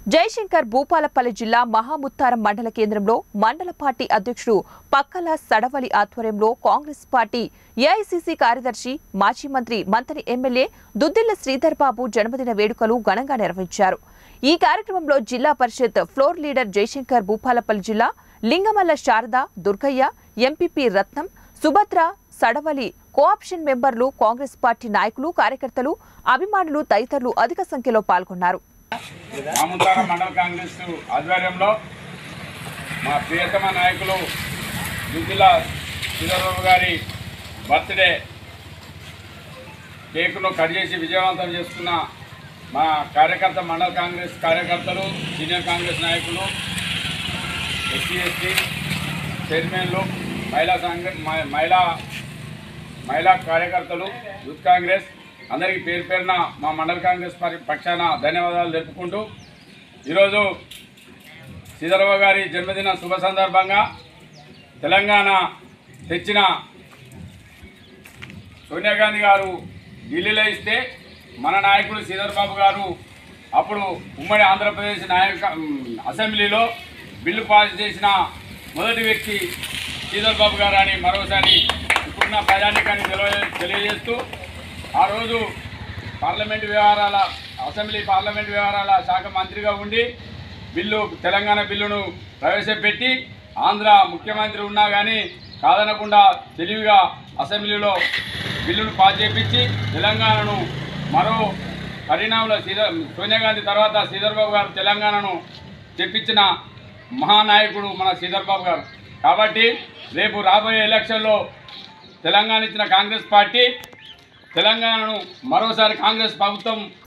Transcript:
జయశంకర్ భూపాలపల్లి జిల్లా మహాముత్తారం మండల కేంద్రంలో మండల పార్టీ అధ్యక్షుడు పక్కల సడవలి ఆధ్వర్యంలో కాంగ్రెస్ పార్టీ ఏఐసీసీ కార్యదర్శి మాజీ మంత్రి మంతని ఎమ్మెల్యే దుద్దిళ్ల శ్రీధర్ బాబు జన్మదిన వేడుకలు ఘనంగా నిర్వహించారు। ఈ కార్యక్రమంలో జిల్లా పరిషత్ ఫ్లోర్ లీడర్ జయశంకర్ భూపాలపల్లి జిల్లా లింగమల్ల శారద దుర్గయ్య ఎంపీపీ రత్నం సుభద్ర సడవలి కోఆప్షన్ మెంబర్లు కాంగ్రెస్ పార్టీ నాయకులు కార్యకర్తలు అభిమానులు తదితరులు అధిక సంఖ్యలో పాల్గొన్నారు। మహాముత్తారం మండల కాంగ్రెస్ ఆధ్వర్యంలో మా ప్రియతమ నాయకులు దుద్దిళ్ల శ్రీధర్ బాబు గారి బర్త్డే కేకును కట్ చేసి విజయవంతం చేసుకున్న మా కార్యకర్త మండల కాంగ్రెస్ కార్యకర్తలు సీనియర్ కాంగ్రెస్ నాయకులు ఎస్సీ ఎస్టీ చైర్మన్లు మహిళా కార్యకర్తలు యూత్ కాంగ్రెస్ అందరికీ పేరు పేరున మా మండల కాంగ్రెస్ పార్టీ పక్షాన ధన్యవాదాలు తెలుపుకుంటూ ఈరోజు శ్రీధర్ బాబు గారి జన్మదిన శుభ సందర్భంగా తెలంగాణ తెచ్చిన సోనియా గాంధీ గారు ఢిల్లీలో ఇస్తే మన నాయకుడు శ్రీధర్ బాబు గారు అప్పుడు ఉమ్మడి ఆంధ్రప్రదేశ్ అసెంబ్లీలో బిల్లు పాస్ చేసిన మొదటి వ్యక్తి శ్రీధర్ బాబు గారు అని మరోసారి ఇప్పుడున్న ప్రజానీకాన్ని తెలియజేస్తూ ఆ రోజు అసెంబ్లీ పార్లమెంట్ వ్యవహారాల శాఖ మంత్రిగా ఉండి తెలంగాణ బిల్లును ప్రవేశపెట్టి ఆంధ్ర ముఖ్యమంత్రి ఉన్నా కానీ కాదనకుండా తెలివిగా అసెంబ్లీలో బిల్లును పాస్ చేపించి తెలంగాణను మరో పరిణామంలో సోనియా గాంధీ తర్వాత శ్రీధర్ బాబు గారు తెలంగాణను తెప్పించిన మహానాయకుడు మన శ్రీధర్ బాబు గారు। కాబట్టి రేపు రాబోయే ఎలక్షన్లో తెలంగాణ ఇచ్చిన కాంగ్రెస్ పార్టీ తెలంగాణను మరోసారి కాంగ్రెస్ ప్రభుత్వం